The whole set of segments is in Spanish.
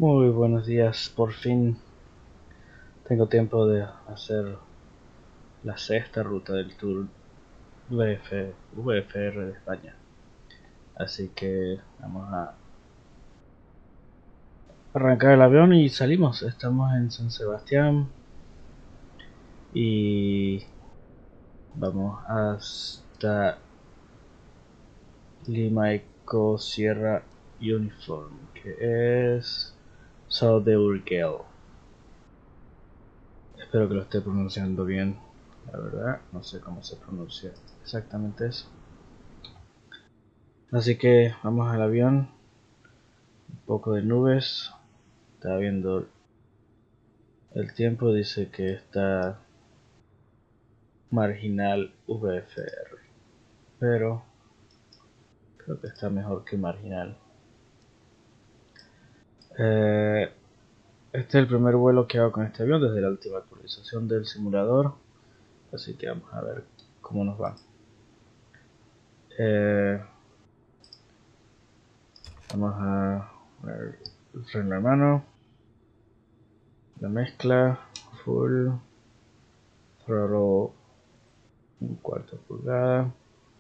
Muy buenos días, por fin tengo tiempo de hacer la sexta ruta del Tour VFR de España. Así que vamos a arrancar el avión y salimos. Estamos en San Sebastián y vamos hasta Lima Eco Sierra Uniform, que es São de Urgell. Espero que lo esté pronunciando bien. La verdad, no sé cómo se pronuncia exactamente eso. Así que vamos al avión. Un poco de nubes. Estaba viendo el tiempo. Dice que está marginal VFR. Pero creo que está mejor que marginal. Este es el primer vuelo que hago con este avión desde la última actualización del simulador. Así que vamos a ver cómo nos va. Vamos a poner el freno en mano. La mezcla. Full. Throttle 1/4 pulgada.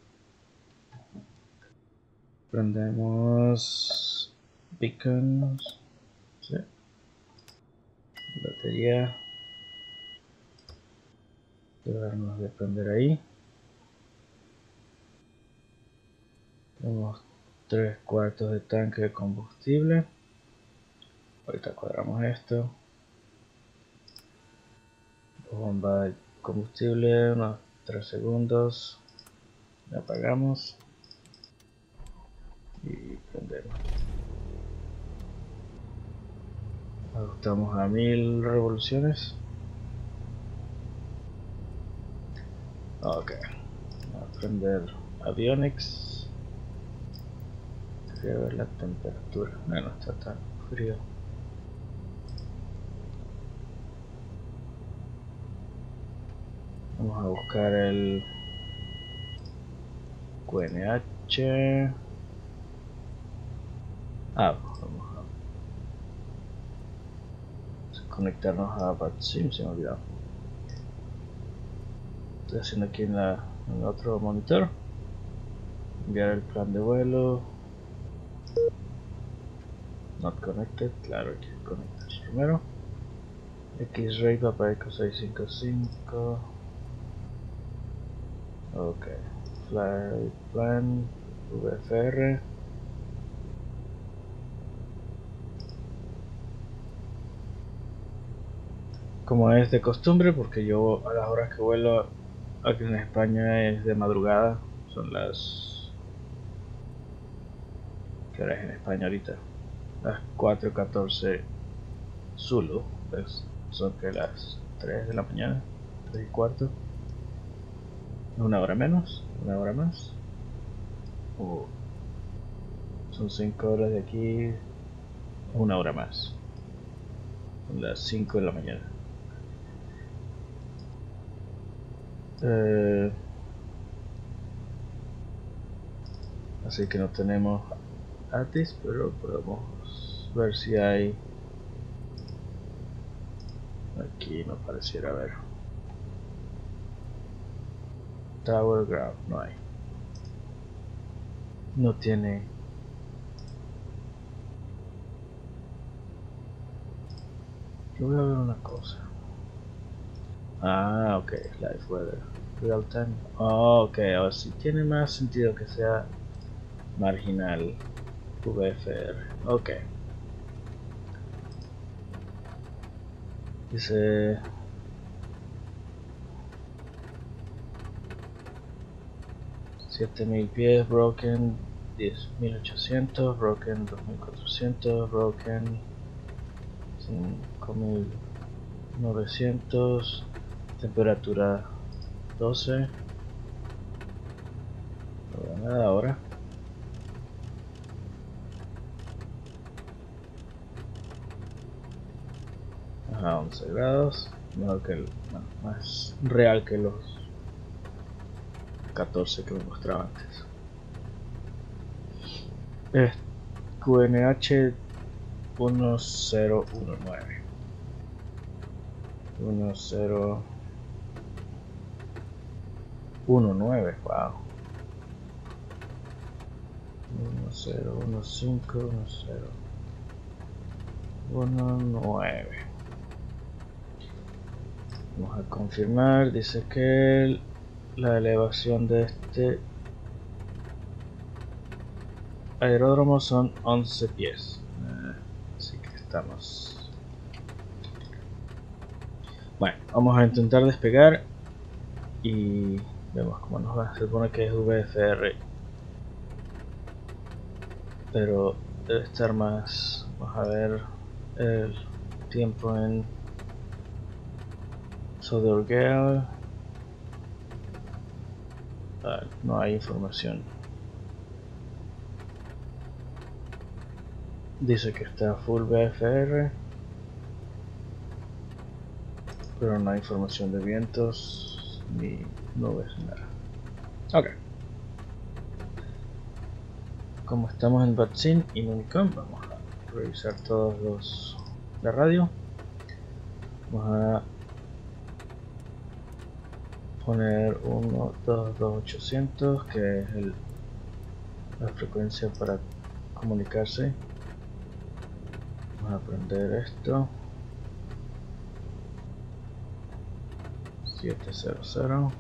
Prendemos beacons. Sí. Batería. Dejarnos de prender ahí. Tenemos 3/4 de tanque de combustible. Ahorita cuadramos esto. Bomba de combustible, unos 3 segundos. La apagamos. Y prendemos. Ajustamos a 1000 revoluciones. Ok. Vamos a prender avionics. Quería ver la temperatura. No está tan frío. Vamos a buscar el QNH. Vamos a conectarnos a BatSim, se me olvidó. Estoy haciendo aquí en el otro monitor. Enviar el plan de vuelo. Not connected, claro, hay que conectarse primero. X-Ray Papa Echo 655. Ok. Flight plan VFR. Como es de costumbre, porque yo a las horas que vuelo aquí en España es de madrugada. Son las... ¿Qué hora es en España ahorita? Las 4:14 Zulu. Pues son que las 3 de la mañana, 3:15. Una hora menos, una hora más. Son 5 horas de aquí, una hora más. Son las 5 de la mañana. Así que no tenemos ATIS, pero podemos ver si hay. Aquí no pareciera haber. Tower Ground, no hay. No tiene. Yo voy a ver una cosa. Ok, Live Weather. Real Time. Ok, ahora sí tiene más sentido que sea marginal VFR. Ok. Dice 7000 pies, broken 10.800, broken 2400, broken 5900, temperatura 12. No veo nada ahora. A 11 grados, mejor que más real que los 14 que me mostraba antes. QNH 1019. 1019, wow. 10151019. Vamos a confirmar. Dice que la elevación de este aeródromo son 11 pies. Así que estamos. Bueno, vamos a intentar despegar y vemos cómo nos va. Se supone que es VFR, pero debe estar más. Vamos a ver el tiempo en Sodergale. No hay información. Dice que está full VFR, pero no hay información de vientos ni nubes, nada. Ok. Como estamos en Batsin y Unicom, vamos a revisar todos los de radio. Vamos a poner 122.800, que es la frecuencia para comunicarse. Vamos a prender esto. 700.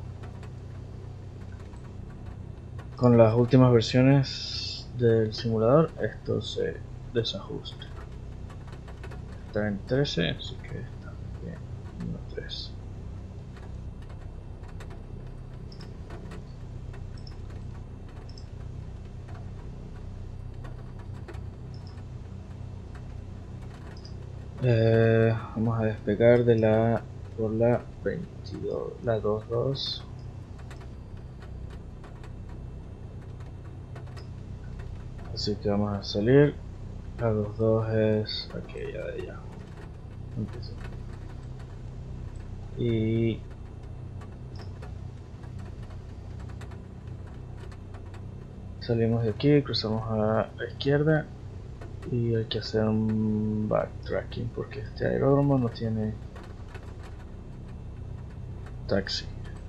Con las últimas versiones del simulador esto se desajusta. Está en 13, así que está bien. 1.3. Vamos a despegar de por la 22, la 22. Así que vamos a salir. La 22 es aquella de allá. Empieza. Y salimos de aquí, cruzamos a la izquierda. Y hay que hacer un backtracking porque este aeródromo no tiene taxi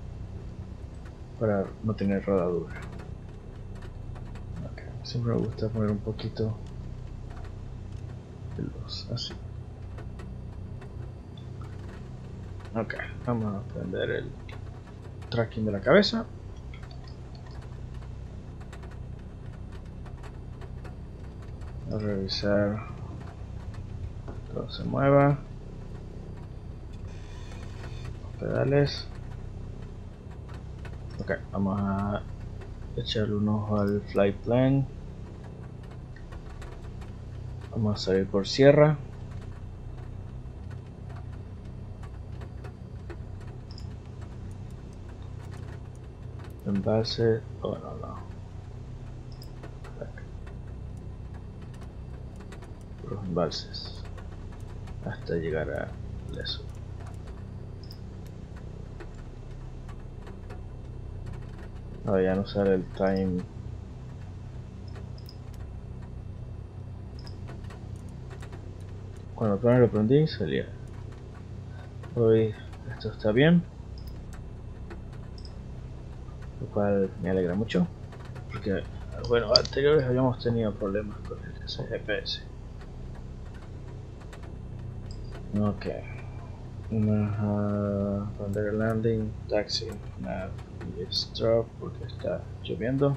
para no tener rodadura. Okay. Siempre me gusta poner un poquito de luz así. Ok, vamos a prender el tracking de la cabeza. A revisar todo se mueva. Los pedales. Ok, vamos a echarle un ojo al flight plan. Vamos a salir por sierra. Embalse. Oh, no. Los embalses hasta llegar a eso. No, ya no sale el time. Cuando apenas lo prendí salía. Hoy esto está bien, lo cual me alegra mucho porque bueno, anteriores habíamos tenido problemas con ese GPS. Ok, vamos a prender el landing, taxi, nav y stop porque está lloviendo.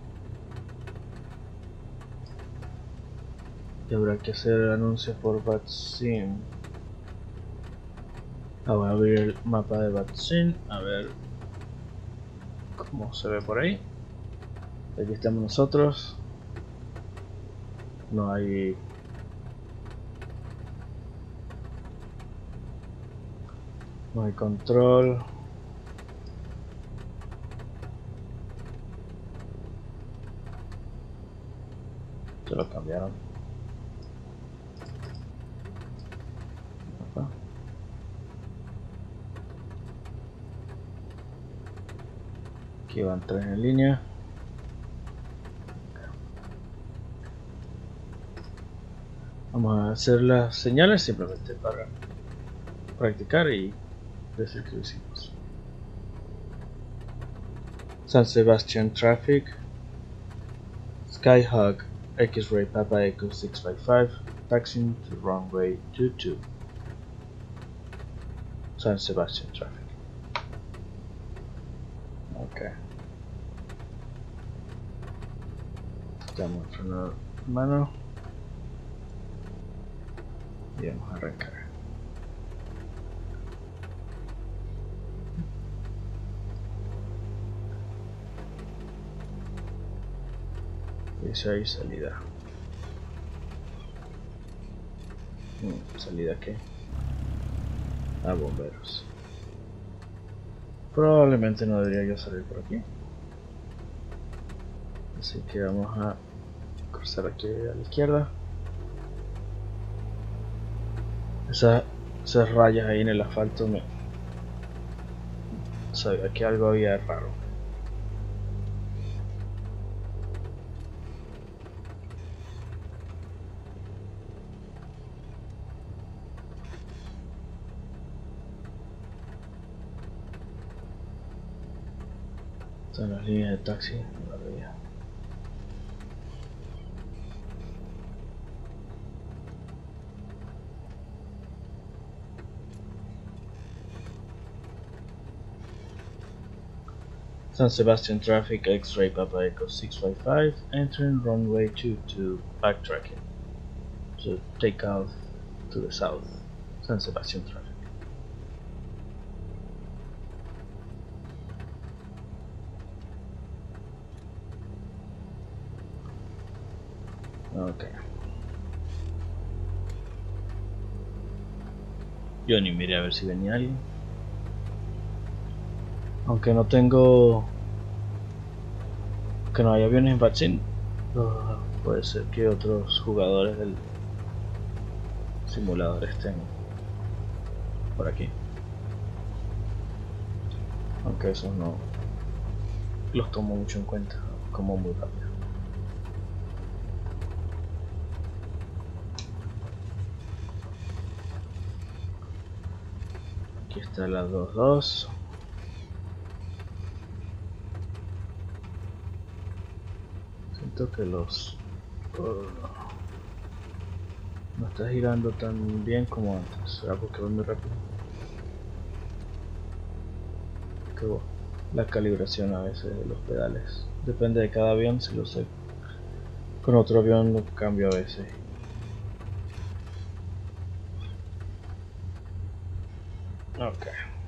Y habrá que hacer anuncios por Batsin. Voy a abrir el mapa de Batsin a ver cómo se ve por ahí. Aquí estamos nosotros. No hay control. Se lo cambiaron. Aquí van 3 en línea. Vamos a hacer las señales simplemente para practicar y decir que lo hicimos. San Sebastian Traffic, Skyhawk X-Ray Papa Echo 655, taxiing to runway 22. San Sebastian Traffic. Ok. Estamos frenando mano. Y vamos a arrancar. Dice ahí salida. ¿Salida qué? A bomberos. Probablemente no debería yo salir por aquí. Así que vamos a cruzar aquí a la izquierda. Esas rayas ahí en el asfalto me sabía que algo había raro. Están las líneas de taxi, no la veía. San Sebastian Traffic X-Ray Papa Echo 655, entering runway 22, backtracking to take off to the south. San Sebastian Traffic. Ok. Yo ni miré a ver si venía alguien. Aunque no tengo... que no hay aviones en Batsin, puede ser que otros jugadores del simulador estén por aquí. Aunque esos no los tomo mucho en cuenta, como muy rápido. Aquí está la 22. Siento que los no está girando tan bien como antes. ¿Será porque voy muy rápido? Que bueno, la calibración a veces de los pedales depende de cada avión. Si lo sé con otro avión lo cambio a veces. Ok.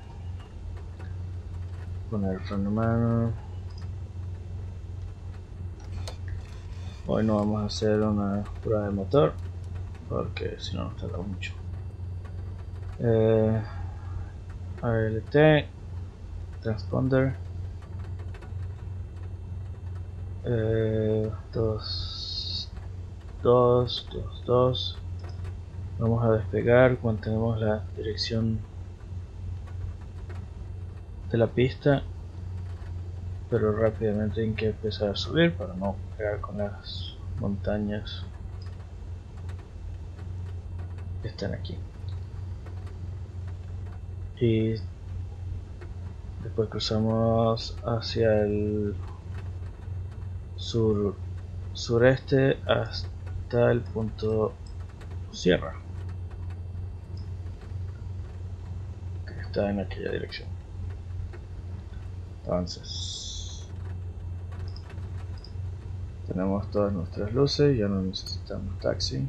Poner el freno de mano. Hoy no vamos a hacer una prueba de motor porque si no nos tarda mucho. ALT, transponder, 2, 2, 2, 2. Vamos a despegar cuando tenemos la dirección de la pista, pero rápidamente hay que empezar a subir para no pegar con las montañas que están aquí. Y después cruzamos hacia el sureste hasta el punto Sierra, que está en aquella dirección. Entonces tenemos todas nuestras luces, ya no necesitamos taxi.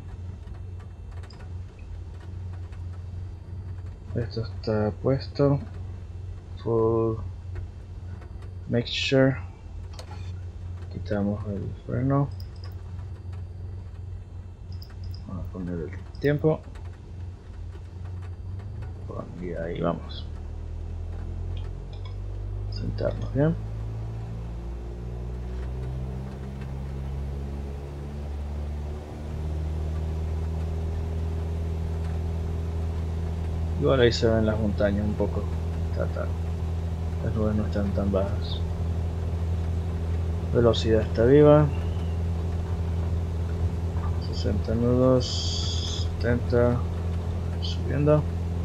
Esto está puesto, full mixture. Quitamos el freno, vamos a poner el tiempo y ahí vamos. Sentarnos bien. Igual ahí se ven las montañas un poco. Las nubes no están tan bajas. Velocidad está viva. 60 nudos. 70, subiendo.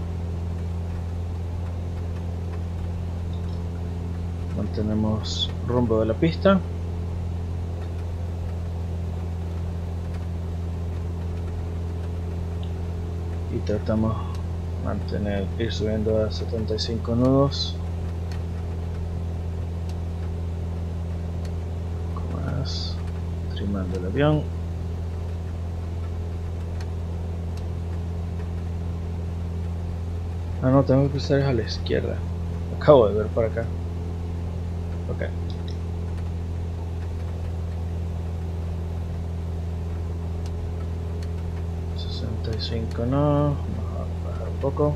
Mantenemos rumbo de la pista. Y tratamos mantener, ir subiendo a 75 nudos. Más, trimando el avión. Ah, no, tengo que cruzar a la izquierda. Acabo de ver por acá. Ok. No, vamos a bajar un poco.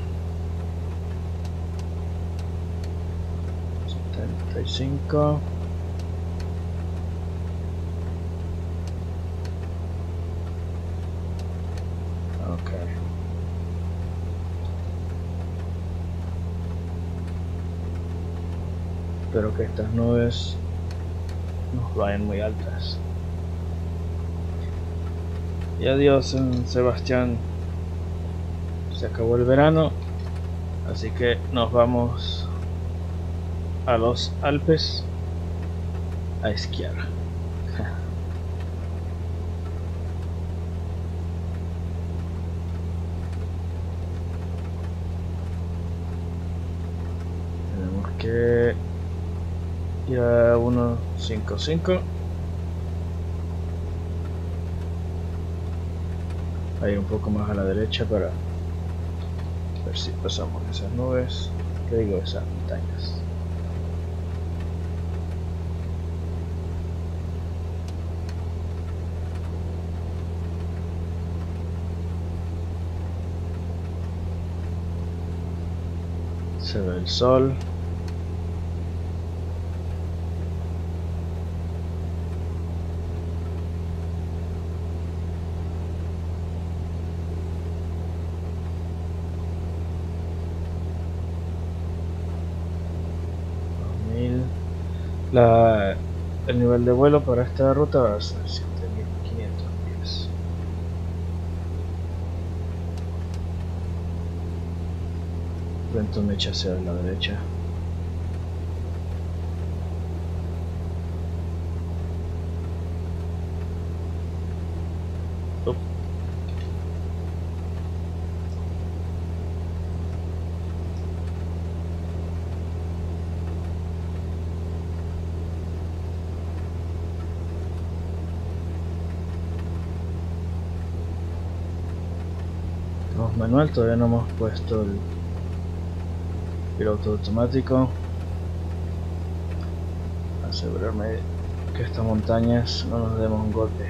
75. Ok. Espero que estas nubes nos vayan muy altas. Y adiós en Sebastián. Se acabó el verano, así que nos vamos a los Alpes a esquiar. Tenemos que ir a 155. Ahí un poco más a la derecha para ver si pasamos esas nubes, que digo, esas montañas. Se ve el sol. El nivel de vuelo para esta ruta va a ser 7500 pies. Viento mecha hacia la derecha. Manual, todavía no hemos puesto el piloto automático. Asegurarme que estas montañas no nos demos un golpe.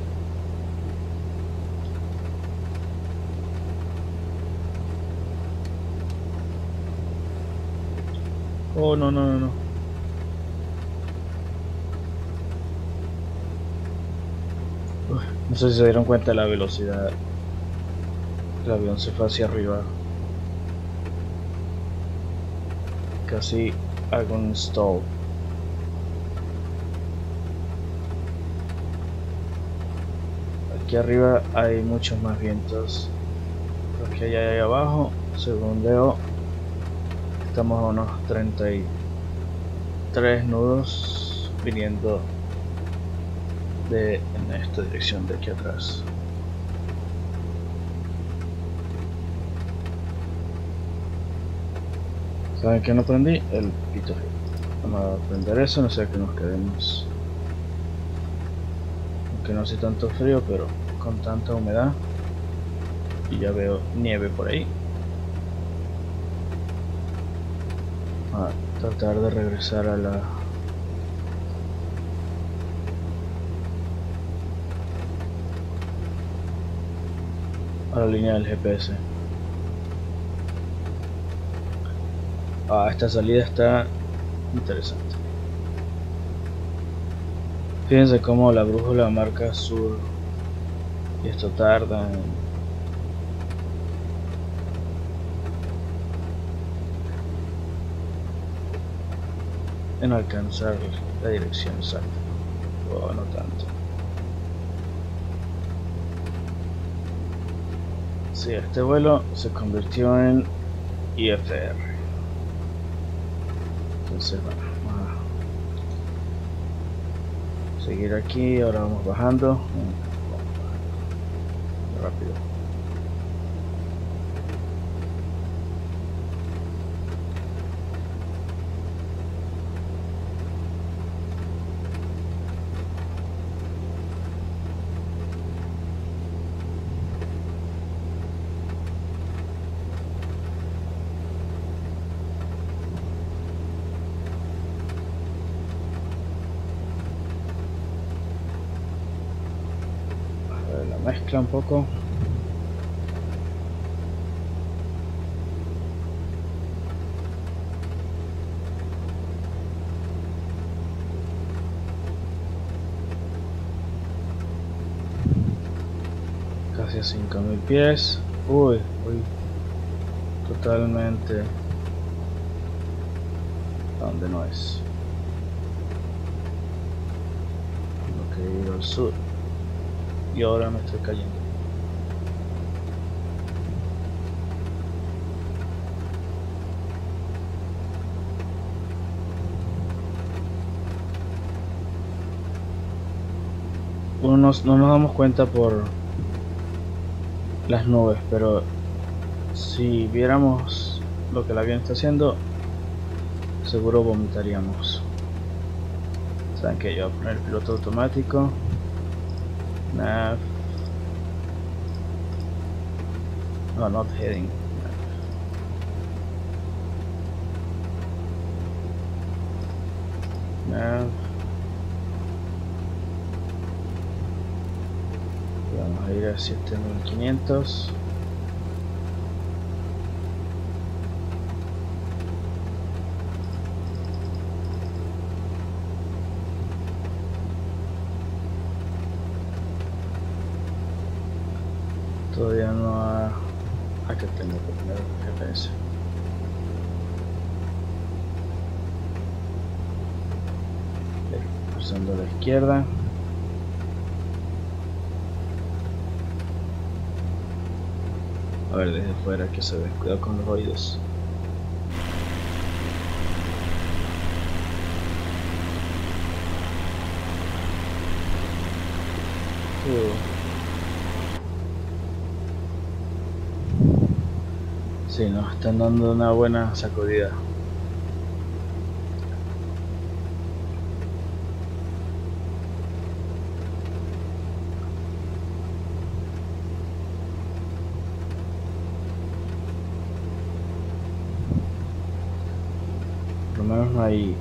Oh, no. No sé si se dieron cuenta de la velocidad. El avión se fue hacia arriba. Casi hago un stall. Aquí arriba hay muchos más vientos. Los que hay ahí abajo, según veo, estamos a unos 33 nudos viniendo en esta dirección de aquí atrás. ¿Saben qué no prendí? El pito. Vamos a prender eso, no sea que nos quedemos. Aunque no hace tanto frío, pero con tanta humedad. Y ya veo nieve por ahí. A tratar de regresar a la línea del GPS. Esta salida está interesante. Fíjense cómo la brújula marca sur y esto tarda en alcanzar la dirección exacta. O no tanto. Sí, este vuelo se convirtió en IFR. Entonces, bueno, vamos a seguir aquí. Ahora vamos bajando. Rápido. La mezcla un poco. Casi a 5000 pies. Uy, totalmente donde no es. Tengo que ir al sur. Y ahora me estoy cayendo. No nos damos cuenta por las nubes, pero si viéramos lo que el avión está haciendo, seguro vomitaríamos. Saben que yo voy a poner el piloto automático. Nav. No, not heading. Nav. Vamos a ir a 7500. Todavía no ha... Aquí tengo que poner el GPS. Pasando a la izquierda. A ver, desde fuera que se ve, cuidado con los oídos. Sí, nos están dando una buena sacudida. Por lo menos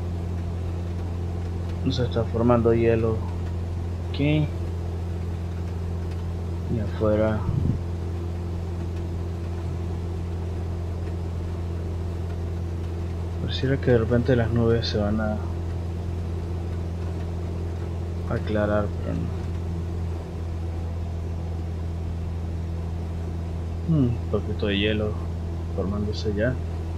no se está formando hielo aquí y afuera. Pareciera que de repente las nubes se van a aclarar, pero no. Un poquito de hielo formándose ya.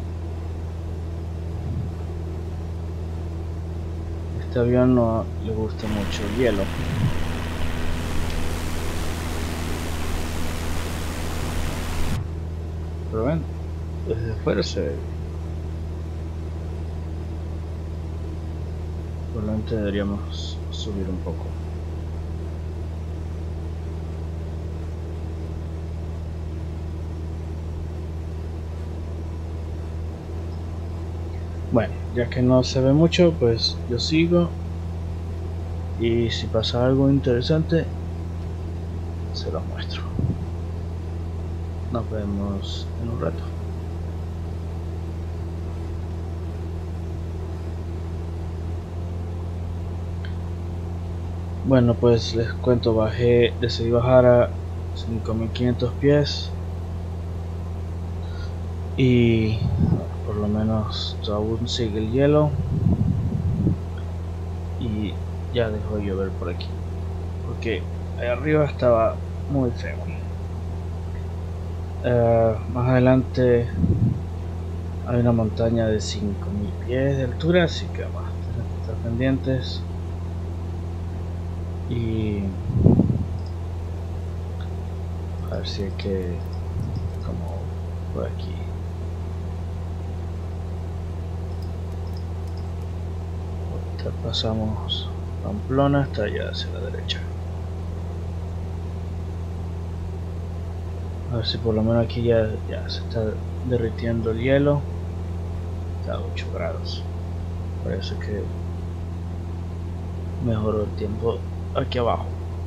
Este avión no le gusta mucho el hielo. Pero ven, desde afuera se ve. Probablemente deberíamos subir un poco. Bueno, ya que no se ve mucho, pues yo sigo. Y si pasa algo interesante, se los muestro. Nos vemos en un rato. Bueno, pues les cuento, decidí bajar a 5500 pies y por lo menos aún sigue el hielo y ya dejó de llover por aquí, porque ahí arriba estaba muy feo. Más adelante hay una montaña de 5000 pies de altura, así que vamos a tener que estar pendientes. Y a ver si hay que como por aquí. Pasamos Pamplona hasta allá hacia la derecha. A ver si por lo menos aquí ya se está derritiendo el hielo. Está a 8 grados. Parece que mejoró el tiempo aquí abajo.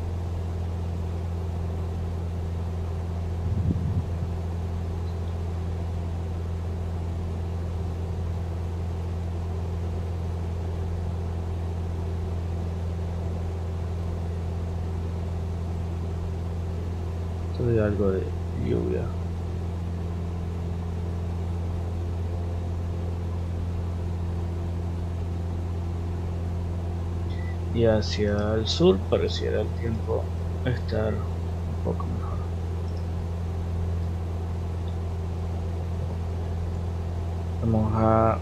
Todavía algo de lluvia. Y hacia el sur pareciera el tiempo estar un poco mejor. Vamos a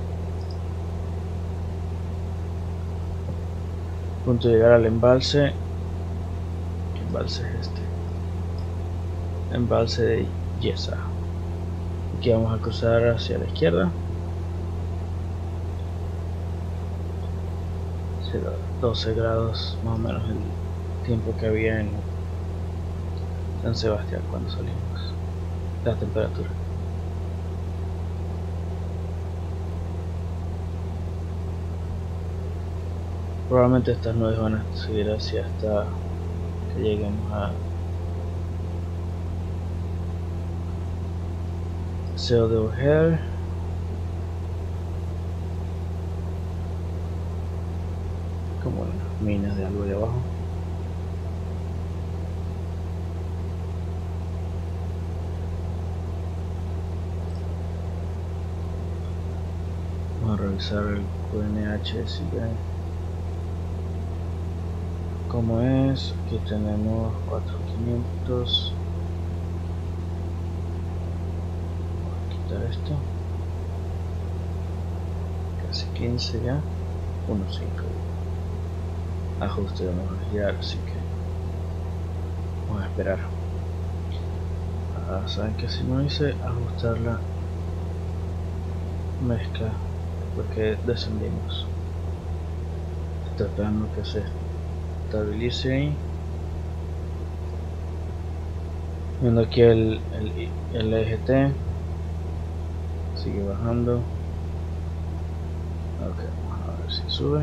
punto de llegar al embalse. ¿Qué embalse es este? Embalse de Yesa. Aquí vamos a cruzar hacia la izquierda. Será 12 grados más o menos el tiempo que había en San Sebastián cuando salimos. La temperatura. Probablemente estas nubes van a seguir así hasta que lleguemos a Seu de Urgel. Como las minas de algo de abajo. Vamos a revisar el QNH si ven cómo es. Aquí tenemos 4500. Esto casi 15 ya, 1.5 ajuste de guiar, así que vamos a esperar. Saben que si no hice ajustar la mezcla porque descendimos. Estoy esperando que se estabilice ahí, viendo aquí el EGT sigue bajando. Ok, vamos a ver si sube.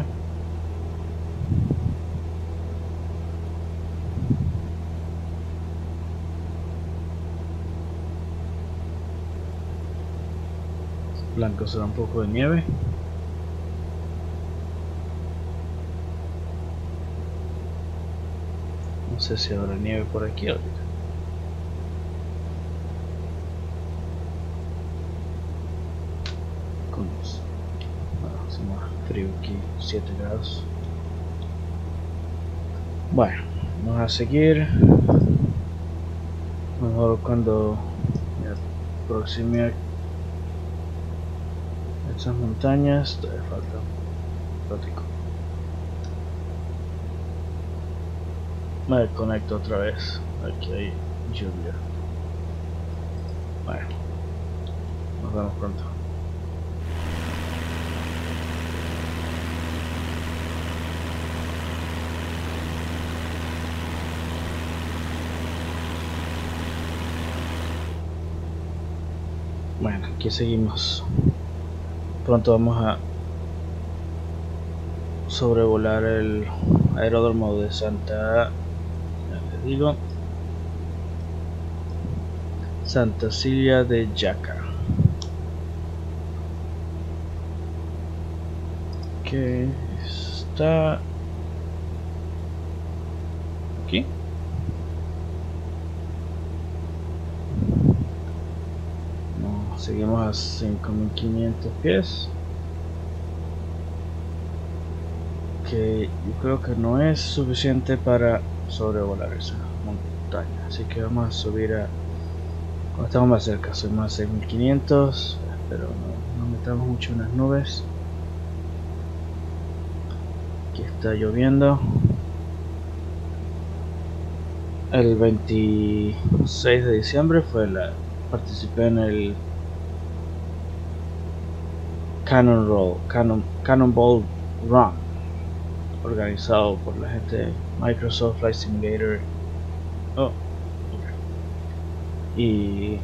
Blanco será un poco de nieve. No sé si habrá nieve por aquí ahorita. Hace más frío aquí, 7 grados. Bueno, vamos a seguir. Mejor cuando me aproxime a esas montañas, todavía falta un ratico. Me conecto otra vez. Aquí hay lluvia. Bueno, nos vemos pronto. Bueno, aquí seguimos. Pronto vamos a sobrevolar el aeródromo de Santa, ya les digo, Santa Cilia de Jaca. Que está aquí. Seguimos a 5500 pies, que yo creo que no es suficiente para sobrevolar esa montaña, así que vamos a subir a cuando estamos más cerca, subimos a 6500, pero no metamos mucho en las nubes. Aquí está lloviendo. El 26 de diciembre fue participé en el Cannonball Run, organizado por la gente de Microsoft Flight Simulator y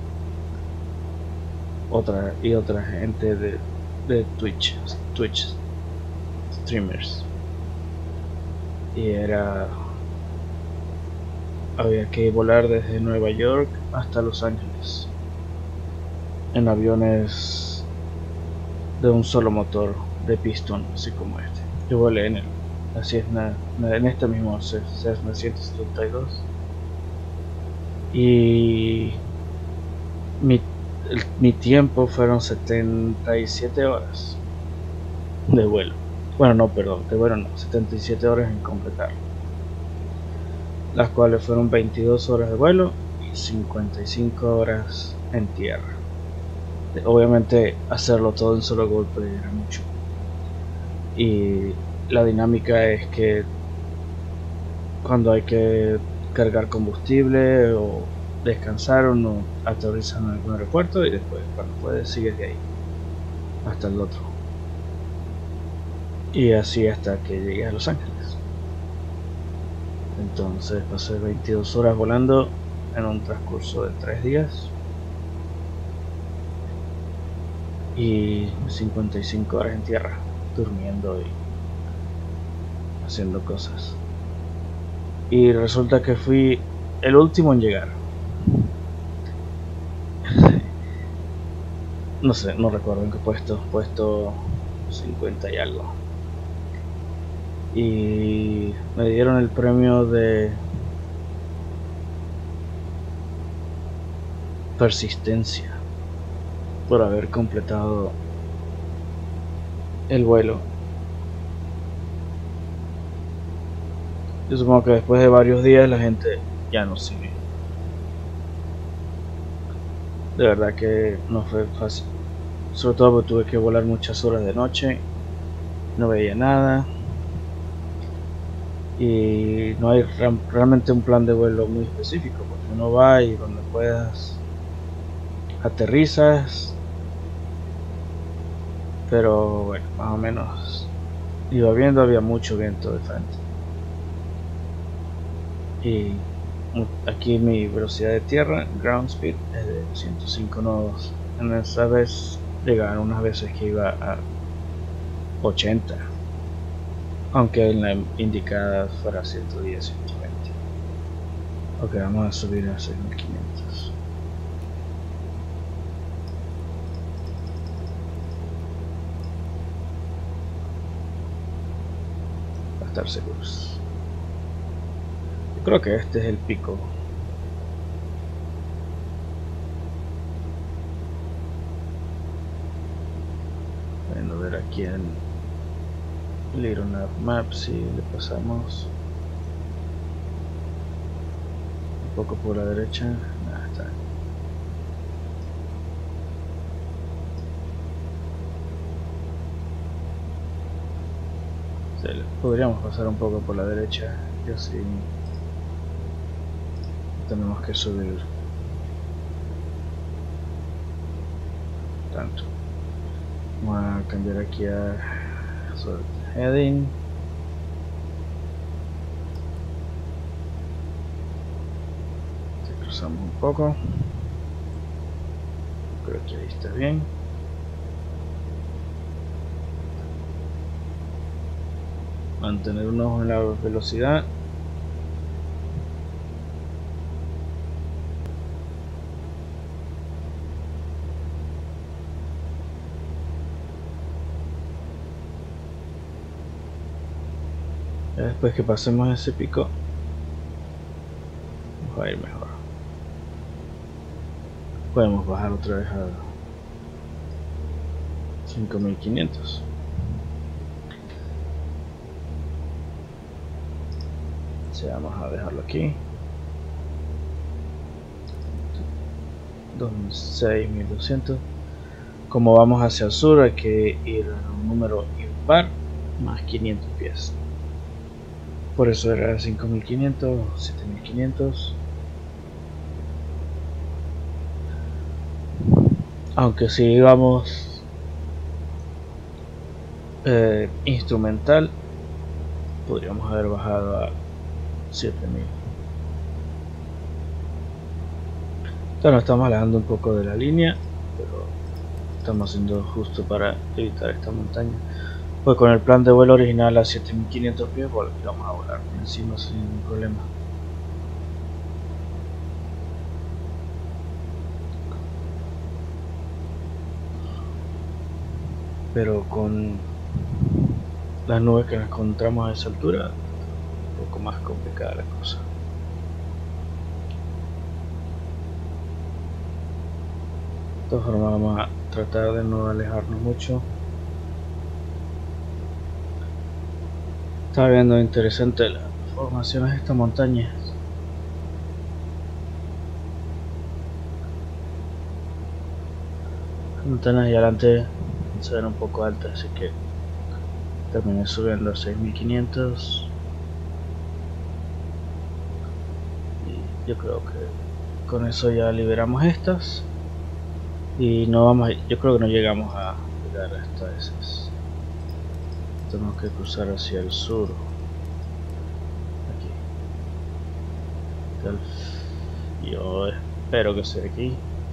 otra gente de Twitch streamers, y había que volar desde Nueva York hasta Los Ángeles en aviones de un solo motor de pistón, así como este. Yo volé en este mismo Cessna 172 y mi tiempo fueron 77 horas de vuelo. Bueno, no, perdón, de vuelo no, 77 horas en completar, las cuales fueron 22 horas de vuelo y 55 horas en tierra. Obviamente hacerlo todo en solo golpe era mucho, y la dinámica es que cuando hay que cargar combustible o descansar, uno aterriza en algún aeropuerto y después cuando puedes sigues de ahí hasta el otro, y así hasta que llegues a Los Ángeles. Entonces pasé 22 horas volando en un transcurso de 3 días y 55 horas en tierra, durmiendo y haciendo cosas. Y resulta que fui el último en llegar. No sé, no recuerdo en qué puesto 50 y algo. Y me dieron el premio de persistencia por haber completado el vuelo. Yo supongo que después de varios días la gente ya no sigue. De verdad que no fue fácil, sobre todo porque tuve que volar muchas horas de noche, no veía nada y no hay realmente un plan de vuelo muy específico, porque uno va y donde puedas aterrizas, pero bueno, más o menos iba viendo, había mucho viento de frente. Y aquí mi velocidad de tierra, ground speed, es de 105 knots. En esa vez llegaron unas veces que iba a 80, aunque en la indicada fuera 110, 120. Ok, vamos a subir a 6500. Para estar seguros. Yo creo que este es el pico. Bueno, a ver aquí en Little Map si le pasamos un poco por la derecha. Nada, está bien. Podríamos pasar un poco por la derecha y así tenemos que subir tanto. Vamos a cambiar aquí a heading. Cruzamos un poco, creo que ahí está bien. Mantener un ojo en la velocidad. Ya después que pasemos ese pico va a ir mejor. Podemos bajar otra vez a 5500. Vamos a dejarlo aquí. 6200. Como vamos hacia el sur hay que ir a un número impar más 500 pies. Por eso era 5500, 7500. Aunque si íbamos instrumental, podríamos haber bajado a 7000. Entonces nos estamos alejando un poco de la línea, pero estamos haciendo justo para evitar esta montaña. Pues con el plan de vuelo original a 7500 pies, pues vamos a volar por encima sin ningún problema. Pero con las nubes que nos encontramos a esa altura, un poco más complicada la cosa. De todas formas vamos a tratar de no alejarnos mucho. Está viendo interesante las formaciones de estas montañas. Las montañas allá adelante se ven un poco altas, así que terminé subiendo a 6500 y yo creo que con eso ya liberamos estas y no vamos yo creo que no llegamos a llegar hasta esas. Tenemos que cruzar hacia el sur, aquí. Yo espero que sea aquí.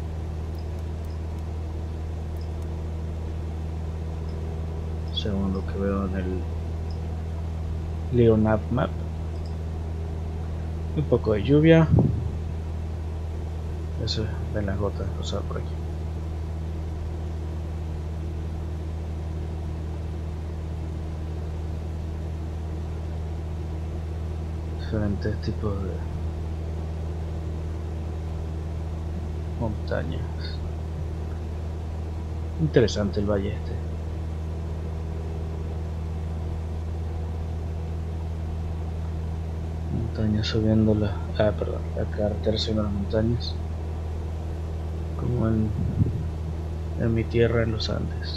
Según lo que veo en el Leonap Map. Un poco de lluvia. Eso es de las gotas cruzar por aquí. Diferentes tipos de montañas. Interesante el valle este. Montañas subiendo la carretera subiendo las montañas, como en mi tierra en los Andes.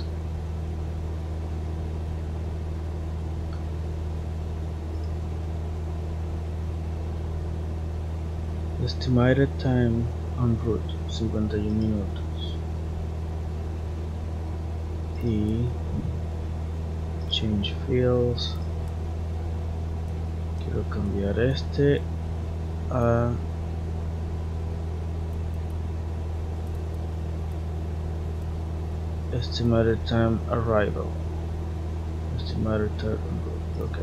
Estimated time en route 51 minutos y change fields. Quiero cambiar este a estimated time arrival. Estimated time en route. Okay.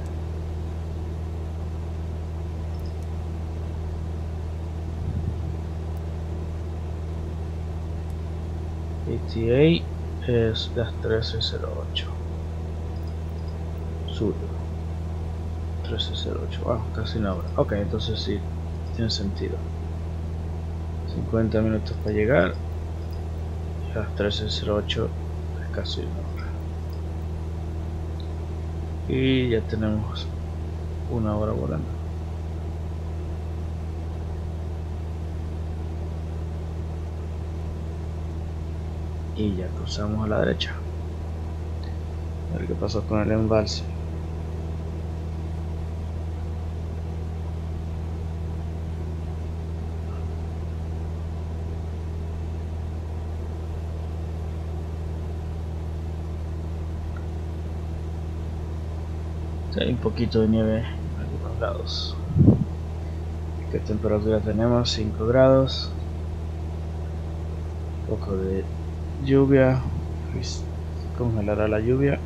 ETA es las 13:08 sur 13:08. Casi una hora. Ok, entonces sí tiene sentido. 50 minutos para llegar y a las 13:08 es casi una hora. Y ya tenemos una hora volando. Y ya cruzamos a la derecha. A ver qué pasó con el embalse. Hay un poquito de nieve en algunos lados. ¿Qué temperatura tenemos? 5 grados. Un poco de lluvia. Congelará la lluvia.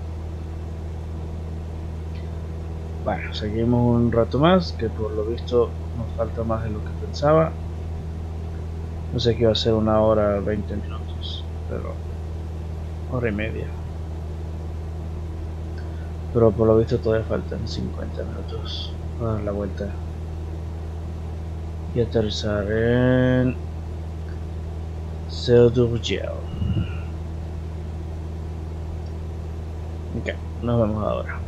Bueno, seguimos un rato más, que por lo visto nos falta más de lo que pensaba. No sé que iba a ser una hora 20 minutos, pero hora y media. Pero por lo visto todavía faltan 50 minutos para dar la vuelta y aterrizar en Seu-d'Urgell. Ok, nos vemos ahora.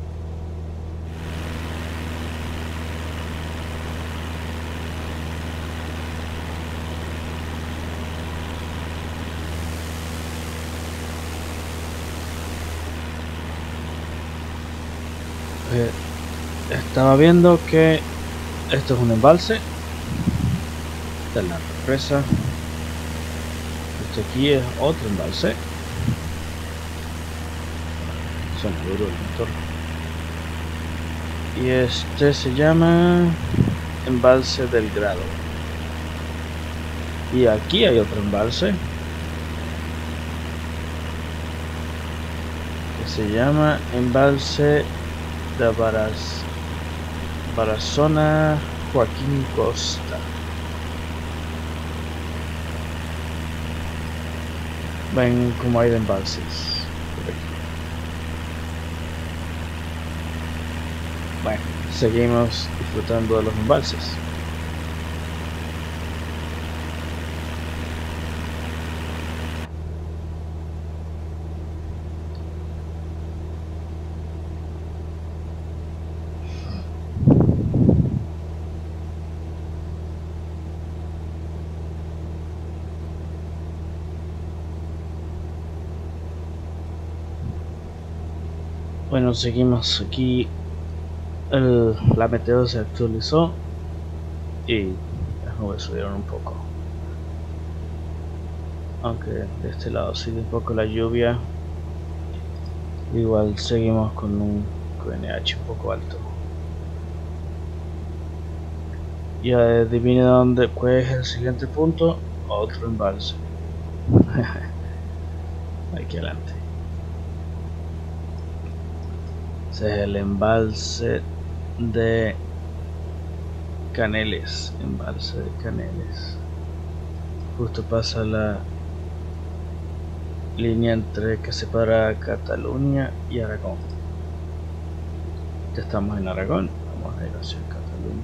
Estaba viendo que esto es un embalse. Esta es la represa. Este aquí es otro embalse. Suena duro el motor. Y este se llama Embalse del Grado. Y aquí hay otro embalse que se llama Embalse de Barazona Joaquín Costa. Ven como hay de embalses por aquí. Bueno, seguimos disfrutando de los embalses. Bueno, seguimos aquí. La meteo se actualizó y las nubes subieron un poco, aunque de este lado sigue un poco la lluvia. Igual seguimos con un QNH un poco alto. Ya adivina cuál es el siguiente punto. Otro embalse. Aquí adelante. Ese es el embalse de Caneles. Embalse de Caneles. Justo pasa la línea entre que separa Cataluña y Aragón. Ya estamos en Aragón. Vamos a ir hacia Cataluña.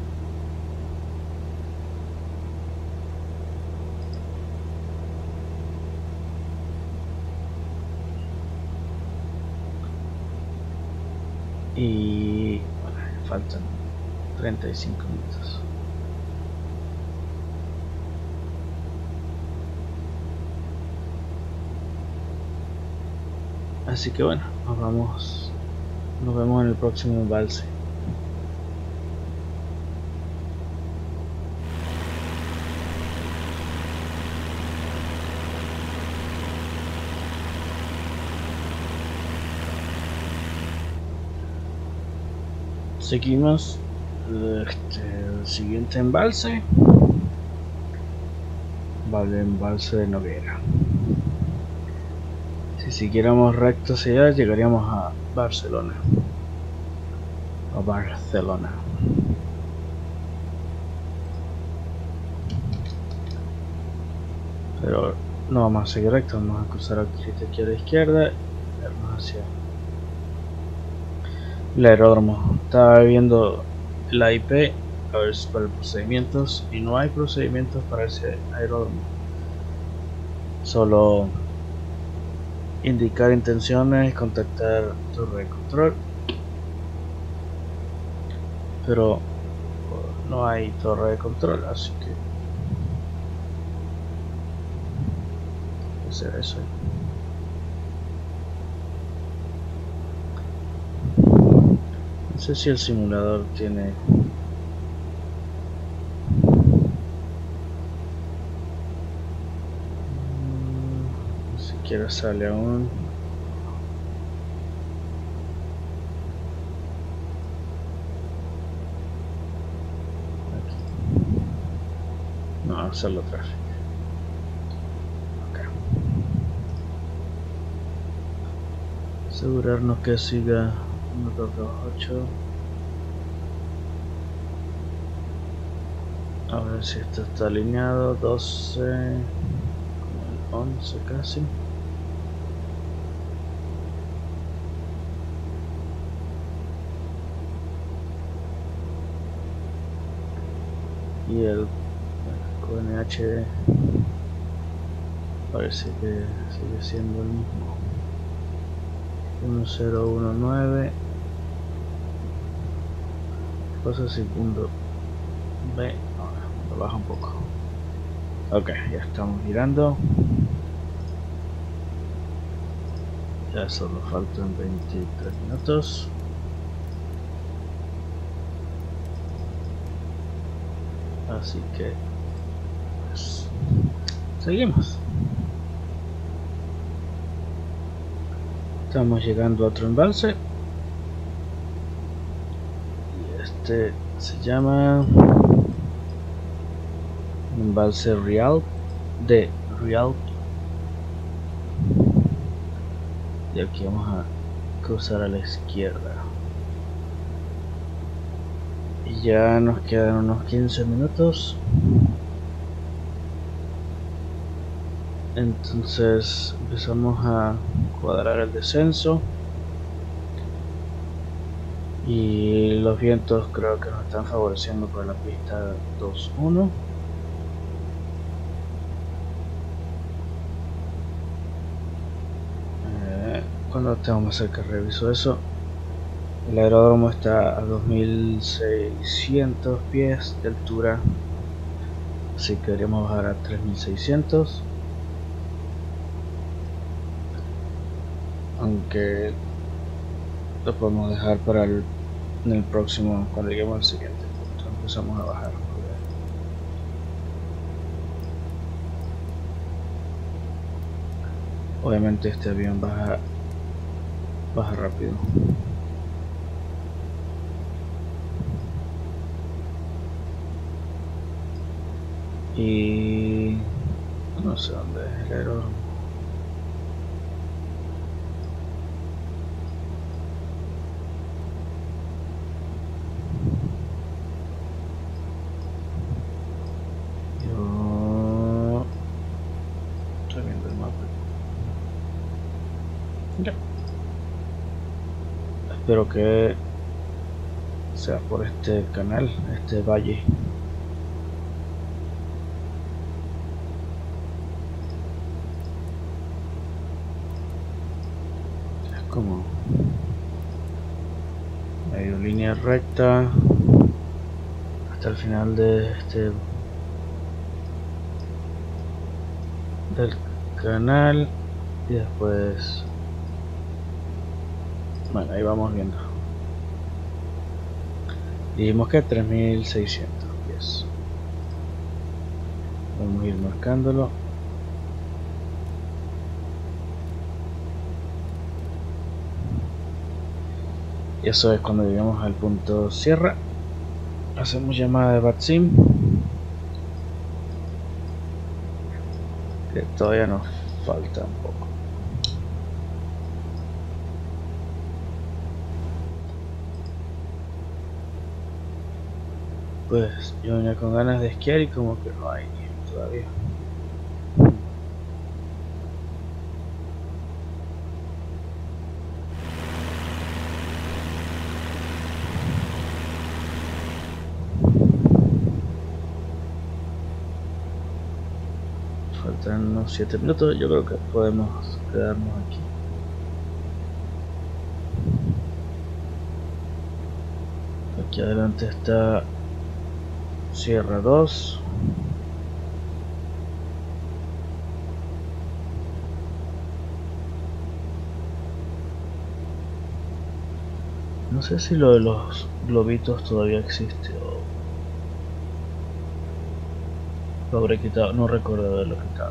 Y bueno, faltan 35 minutos. Así que bueno, nos vemos en el próximo embalse. Seguimos el siguiente embalse. Vale, embalse de Noguera. Si siguiéramos recto hacia allá, llegaríamos a Barcelona. O Barcelona. Pero no vamos a seguir recto, vamos a cruzar aquí a la izquierda y irnos hacia el aeródromo. Estaba viendo la IP a ver si para procedimientos, y no hay procedimientos para ese aeródromo. Solo indicar intenciones, contactar torre de control, pero no hay torre de control, así que hacer eso. No sé si el simulador tiene ni siquiera sale aún. Aquí. No, hacerlo tráfico. Okay. Asegurarnos que siga 128. A ver si esto está alineado. 12 con el 11 casi. Y el QNH parece que sigue siendo el mismo. 1019. Cosa segundo B. Ahora lo baja un poco. Ok, ya estamos girando. Ya solo faltan 23 minutos. Así que pues, seguimos. Estamos llegando a otro embalse. Y este se llama embalse Rialp de Rialp. Y aquí vamos a cruzar a la izquierda. Y ya nos quedan unos 15 minutos. Entonces empezamos a cuadrar el descenso. Y los vientos creo que nos están favoreciendo por la pista 2-1. Cuando estemos más cerca reviso eso. El aeródromo está a 2600 pies de altura, así que deberíamos bajar a 3600, aunque lo podemos dejar para en el próximo, cuando lleguemos al siguiente punto empezamos a bajar. Obviamente este avión baja rápido. Y no sé dónde es el aeródromo. Yo estoy viendo el mapa. Ya. Espero que sea por este canal, este valle. Es como medio línea recta hasta el final de del canal y después, bueno, ahí vamos viendo. Dijimos que 3600 pies. Vamos a ir marcándolo. Y eso es cuando llegamos al punto sierra. Hacemos llamada de VATSIM, que todavía nos falta un poco. Pues yo venía con ganas de esquiar y como que no hay nieve todavía. Faltan unos 7 minutos, yo creo que podemos quedarnos aquí. Aquí adelante está Sierra 2. No sé si lo de los globitos todavía existe o lo habré quitado, no recuerdo haberlo quitado.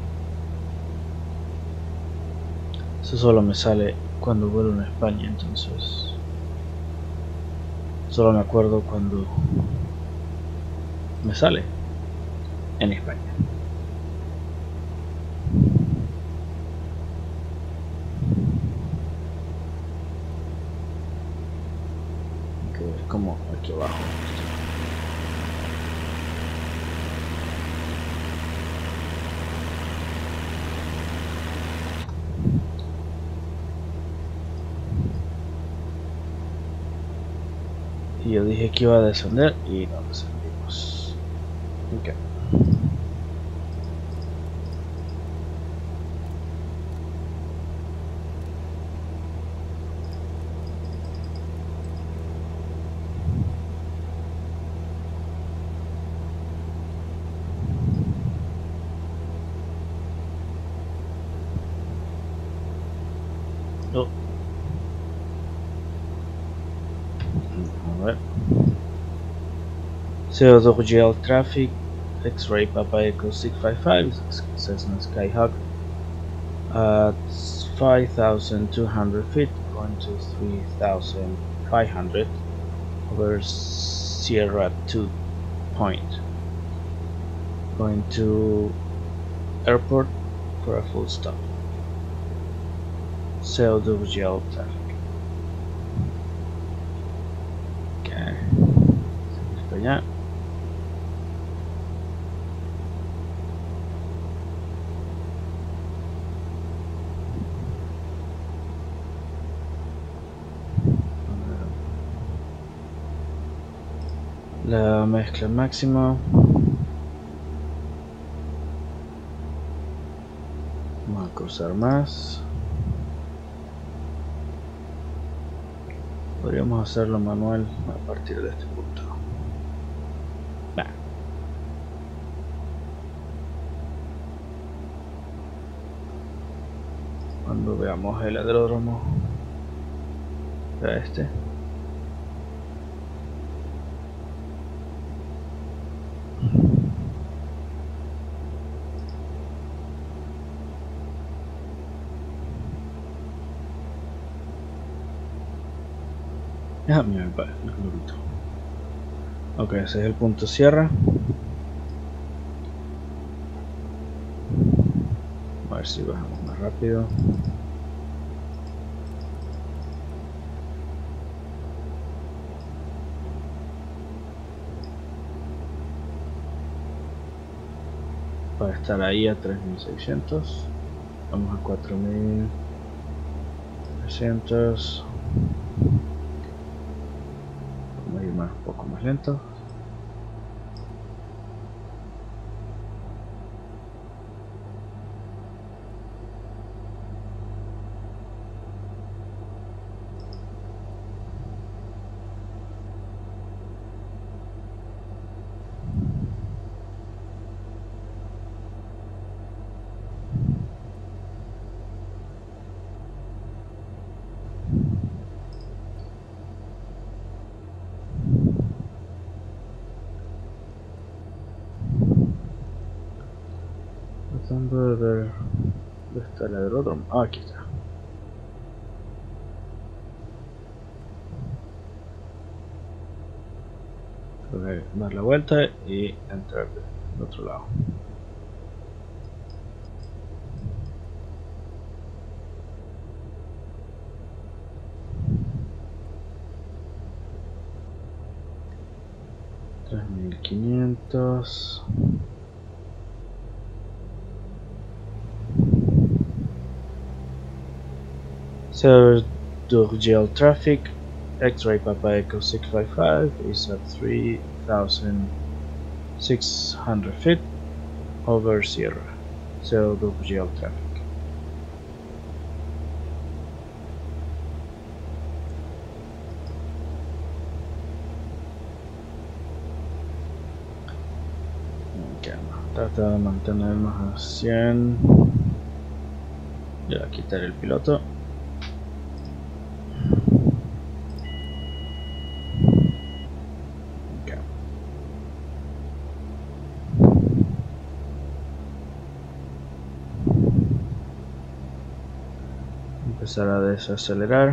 Eso solo me sale cuando vuelo en España, entonces solo me acuerdo cuando me sale en España. Que es como aquí abajo. Y yo dije que iba a descender y no descendimos. Okay. Oh. A ver. CO2GL traffic, X-ray Papa Echo 655, Cessna Skyhawk. at 5,200 feet, going to 3,500 over Sierra 2 point, going to airport for a full stop. CLWGL traffic. Ok, seguimos para allá. La mezcla máxima. Vamos a cruzar más. Podríamos hacerlo manual a partir de este punto. Nah. Cuando veamos el aeródromo a este. Ah, mira el globito. Ok, ese es el punto Sierra. A ver si bajamos más rápido. Para estar ahí a 3600. Vamos a 4300. Vamos a ir un poco más lento. Tratando de ver dónde está el aeródromo. Ah, aquí está. Tengo que dar la vuelta y entrar del otro lado. $3,500. Server Durgel traffic. X-ray Papa Echo 655 is at 3,600 feet over Sierra. So Durgel traffic. Okay, trata de mantenernos a 100. Ya quitar el piloto. Empezar a desacelerar.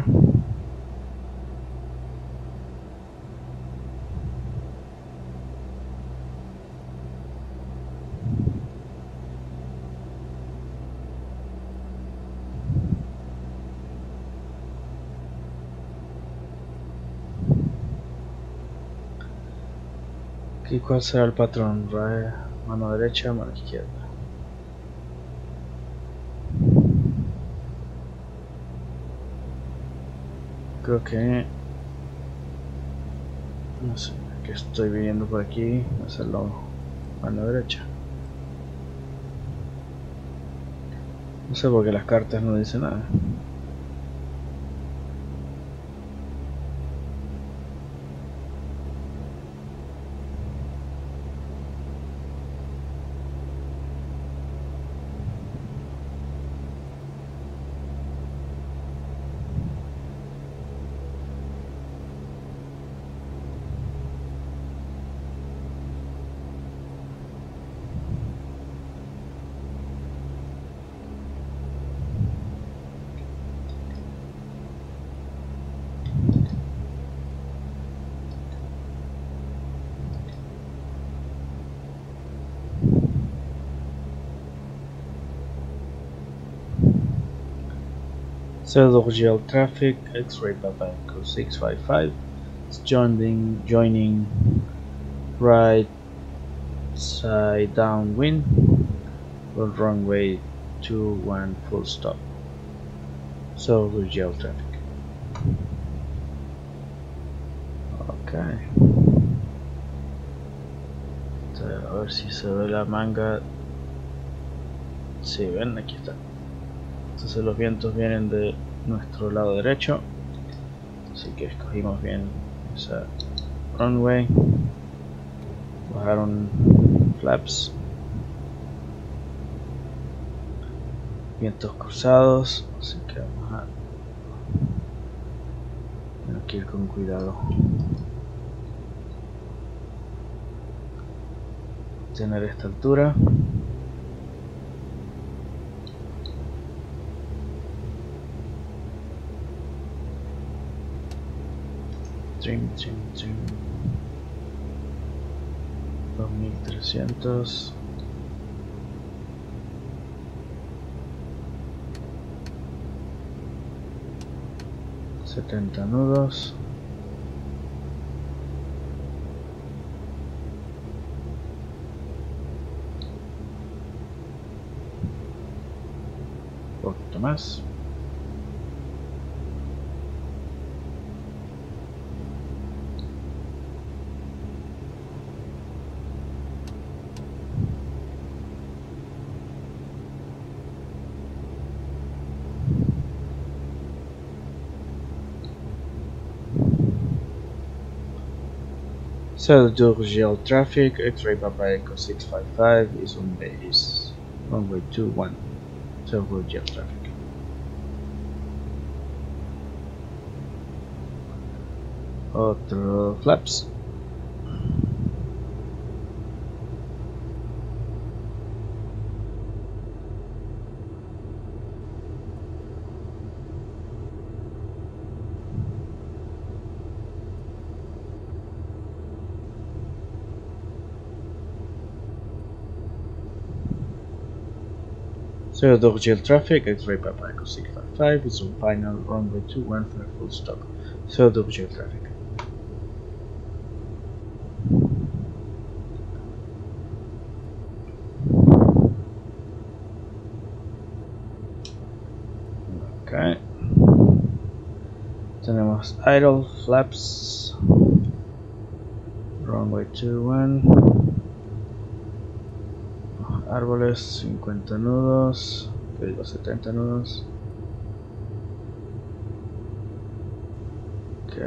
¿Y cuál será el patrón? Mano derecha, mano izquierda. Creo que... no sé, que estoy viendo por aquí, hacerlo mano derecha. No sé por qué las cartas no dicen nada. Pseudo-GL traffic, X-ray Papa Echo 655 is joining right side downwind for runway 21 full stop. Pseudo-GL traffic. Okay. A ver si se ve la manga. Si ven, aquí está. Entonces los vientos vienen de nuestro lado derecho, así que escogimos bien esa runway. Bajaron flaps, vientos cruzados, así que vamos a tener que ir con cuidado. Tener esta altura. Trim. 2300. $70 nudos. Un poquito más. Pseudo-GL traffic, X-ray Papa Echo 655 is on base, runway 21, Pseudo-GL traffic. Otro flaps. Pseudo-GL traffic, X-ray Papa Echo 655 is on final runway 21 for a full stop. Pseudo-GL traffic. Okay. Tenemos idle flaps. Runway 21. Árboles 50 nudos, que digo 70 nudos. Ok.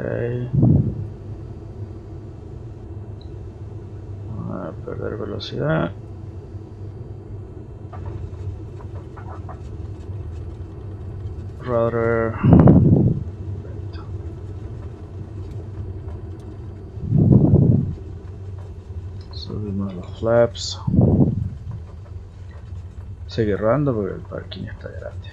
Vamos a perder velocidad. Rudder. Subimos los flaps. Sigue rodando porque el parking está grande.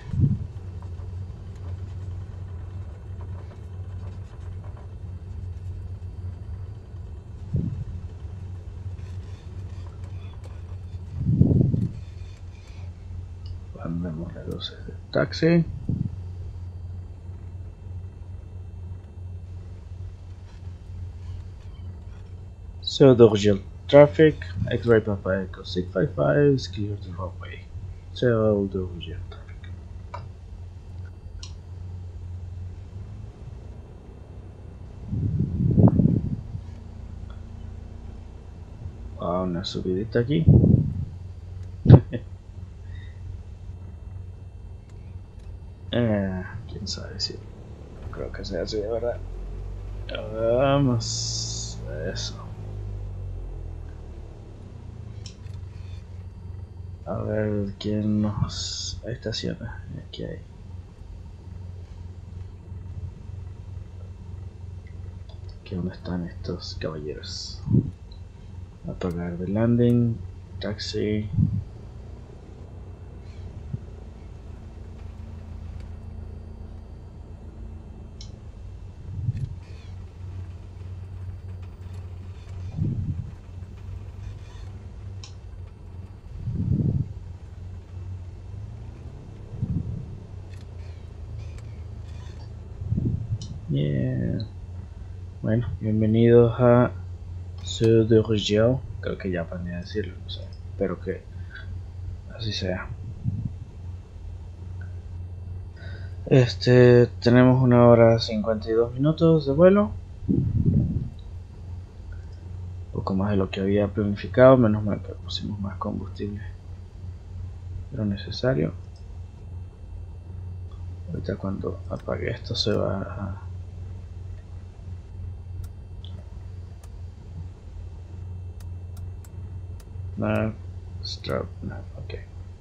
Prendemos las luces del taxi. Pseudo-GL traffic, X-ray Papa Echo 655 is clear the runway. Pseudo-GL traffic. Una subidita aquí. Quién sabe si creo que sea así de verdad. Vamos a eso. A ver quién nos estaciona. Aquí hay. Aquí donde están estos caballeros. Apagar the landing. Taxi. Yeah. Bueno, bienvenidos a Seu de Rigel. Creo que ya aprendí a decirlo, no sé. Espero que así sea. Tenemos 1 hora 52 minutos de vuelo. Un poco más de lo que había planificado, menos mal que pusimos más combustible de lo necesario. Ahorita cuando apague esto se va a... Nav, start, nav, ok.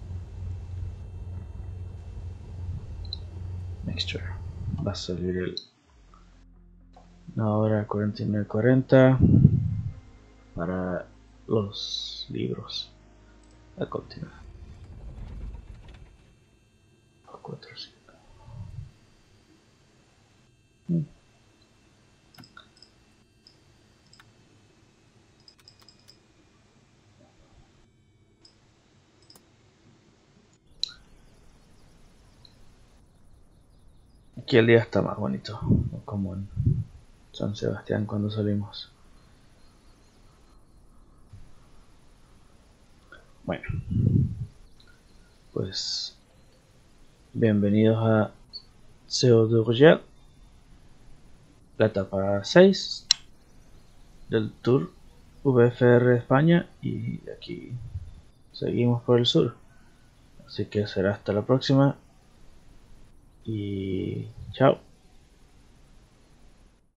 Mixture. Va a salir el... 1 hora 49:40 para los libros. A continuar. 4, 5. Aquí el día está más bonito, como en San Sebastián cuando salimos. Bueno, pues bienvenidos a Seu de Rigel, la etapa 6 del Tour VFR España, y aquí seguimos por el sur. Así que será hasta la próxima y chao.